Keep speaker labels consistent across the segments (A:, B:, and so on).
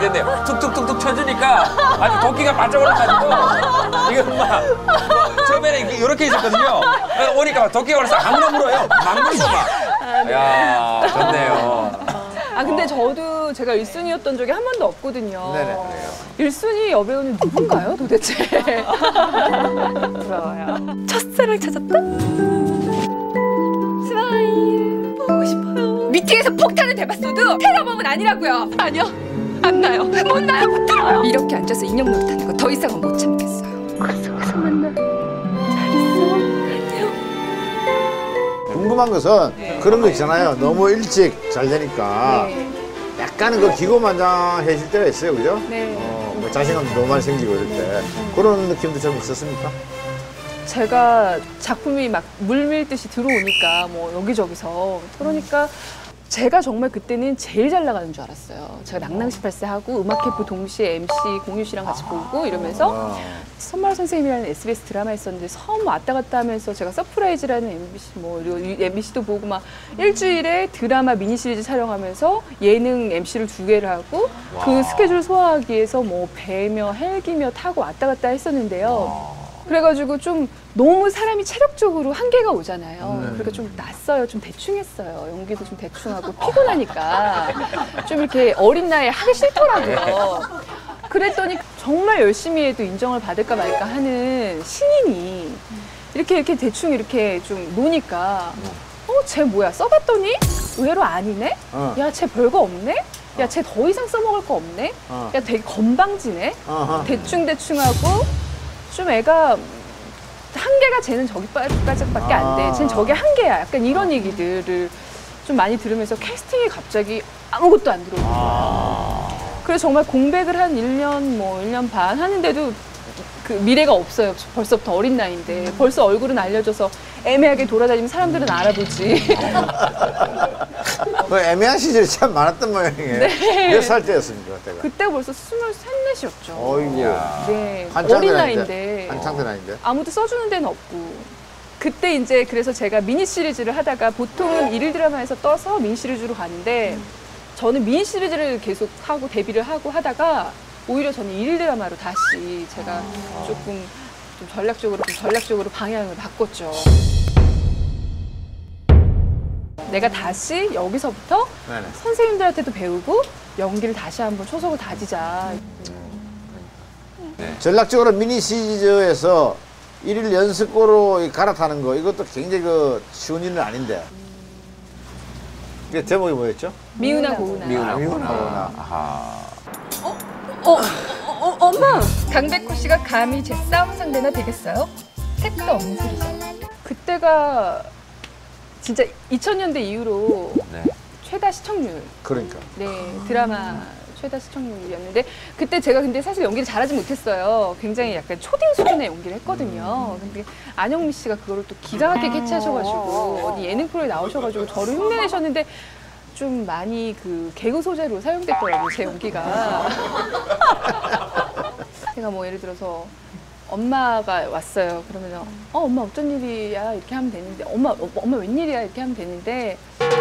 A: 있겠네요. 툭툭툭툭 쳐주니까 아주 도끼가 바짝 올라가지고 이거 막 처음에는 이렇게 있었거든요. 오니까 막 도끼가 올라서 아무나 물어요. 막 물고 막. 야, 좋네요.
B: 아 근데 저도 제가 1순위였던 적이 한 번도 없거든요.
C: 네네.
B: 1순위 여배우는 누군가요 도대체? 부러워요. 첫사랑 찾았다? 스마일 보고 싶어요. 미팅에서 폭탄을 대봤어도 테러범은 아니라고요. 아니요. 안 나요. 못 나요. 못 들어요. 이렇게 앉아서 인형 노릇하는 거 더 이상은 못 참겠어요. 구석에서 만나. 잘 있어. 안녕.
C: 궁금한 것은 그런 거 있잖아요. 너무 일찍 잘 되니까 약간은 그 기고만장해질 때가 있어요, 그죠?
B: 네.
C: 뭐 자신감도 너무 많이 생기고 이럴 때 그런 느낌도 좀 있었습니까?
B: 제가 작품이 막 물밀듯이 들어오니까 뭐 여기저기서 그러니까 제가 정말 그때는 제일 잘 나가는 줄 알았어요. 제가 낭낭 18세 하고 음악 캠프 동시에 MC 공유 씨랑 같이 보고 이러면서 선마을 선생님이라는 SBS 드라마 했었는데 처음 왔다 갔다 하면서 제가 서프라이즈라는 MBC 뭐 그리고 MBC도 보고 막 일주일에 드라마 미니 시리즈 촬영하면서 예능 MC를 2개를 하고 그 스케줄 소화하기 위해서 뭐 배며 헬기며 타고 왔다 갔다 했었는데요. 그래가지고 좀 너무 사람이 체력적으로 한계가 오잖아요. 그러니까 좀 낯서요. 좀 대충 했어요. 연기도 좀 대충 하고 피곤하니까 좀 이렇게 어린 나이에 하기 싫더라고요. 그랬더니 정말 열심히 해도 인정을 받을까 말까 하는 신인이 이렇게 대충 이렇게 좀 노니까 쟤 뭐야 써봤더니 의외로 아니네? 야, 쟤 별거 없네? 야, 쟤 더 이상 써먹을 거 없네? 야, 되게 건방지네? 대충 하고 좀 애가 한계가 쟤는 저기까지밖에 안 돼. 쟤는 저게 한계야. 약간 이런 얘기들을 좀 많이 들으면서 캐스팅이 갑자기 아무것도 안 들어오더라고요. 그래서 정말 공백을 한 1년, 뭐 1년 반 하는데도 그 미래가 없어요. 벌써부터 어린 나이인데. 벌써 얼굴은 알려져서 애매하게 돌아다니면 사람들은 알아보지.
C: 그 애매한 시절이 참 많았던 모양이에요.
B: 네.
C: 몇 살 때였습니까, 그때가?
B: 그때 벌써 23, 4이었죠.
C: 어이구.
B: 네.
C: 한창
B: 어린
C: 나이인데.
B: 나이인데.
C: 한창 나이인데.
B: 아무도 써주는 데는 없고. 그때 이제 그래서 제가 미니 시리즈를 하다가 보통은 일일 드라마에서 떠서 미니 시리즈로 가는데 저는 미니 시리즈를 계속 하고 데뷔를 하고 하다가 오히려 저는 일일 드라마로 다시 제가 조금 좀 전략적으로 방향을 바꿨죠. 내가 다시 여기서부터
C: 네네.
B: 선생님들한테도 배우고 연기를 다시 한번 초석을 다지자.
C: 전략적으로 미니 시리즈에서 일일 연습고로 갈아타는 거 이것도 굉장히 그 쉬운 일은 아닌데. 이게 제목이 뭐였죠?
B: 미우나 고우나.
C: 미우나.
A: 아하.
B: 엄마! 강백호 씨가 감히 제 싸움 상대나 되겠어요? 택도 없는 소리죠. 그때가 진짜 2000년대 이후로
A: 네.
B: 최다 시청률.
C: 그러니까.
B: 네, 드라마 최다 시청률이었는데 그때 제가 근데 사실 연기를 잘하지 못했어요. 굉장히 약간 초딩 수준의 연기를 했거든요. 근데 안영미 씨가 그거를 또 기가 막히게 캐치하셔가지고 어디 예능 프로에 나오셔가지고 저를 흉내내셨는데 좀 많이 그 개그 소재로 사용됐더라고요, 제 연기가. 제가 뭐 예를 들어서 엄마가 왔어요. 그러면 엄마 어쩐 일이야 이렇게 하면 되는데 엄마 웬일이야 이렇게 하면 되는데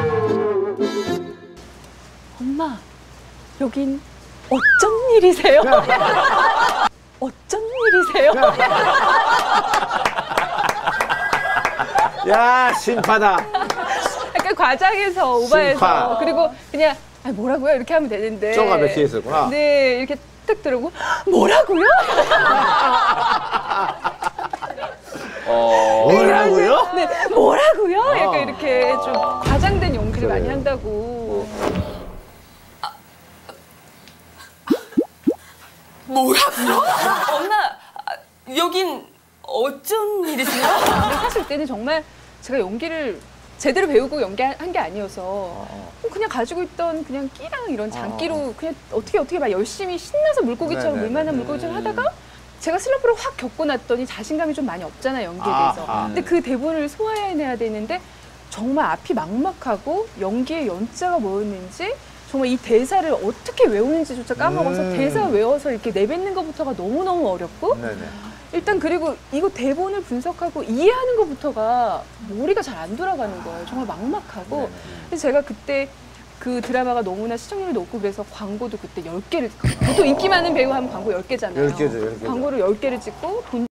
B: 엄마 여긴 어쩐 일이세요? 어쩐 일이세요?
C: 야, 심파다.
B: 약간 과장해서 오바해서
C: 심파.
B: 그리고 그냥 뭐라고요? 이렇게 하면 되는데
C: 쪼가 몇 개 있었구나.
B: 네, 이렇게 딱 들으고 뭐라고요?
C: 뭐라고요?
B: 네, 뭐라고요? 약간 이렇게 좀 과장된 연기를 많이 한다고.
D: 뭐라고요? 엄마, 여긴 어쩐 일이세요?
B: 근데 사실 그때는 정말 제가 연기를 제대로 배우고 연기한 게 아니어서 그냥 가지고 있던 그냥 끼랑 이런 장기로 그냥 어떻게 막 열심히 신나서 물고기처럼 물만한 물고기처럼 하다가 제가 슬럼프를 확 겪고 났더니 자신감이 좀 많이 없잖아요, 연기에 대해서. 근데 그 대본을 소화해내야 되는데 정말 앞이 막막하고 연기의 연자가 뭐였는지 정말 이 대사를 어떻게 외우는지조차 까먹어서 대사 외워서 이렇게 내뱉는 것부터가 너무너무 어렵고 일단 그리고 이거 대본을 분석하고 이해하는 것부터가 머리가 잘 안 돌아가는 거예요. 정말 막막하고. 그래서 제가 그때 그 드라마가 너무나 시청률이 높고 그래서 광고도 그때 10개를 보통 인기 많은 배우 하면 광고 10개잖아요.
C: 10개죠, 10개죠.
B: 광고를 10개를 찍고 돈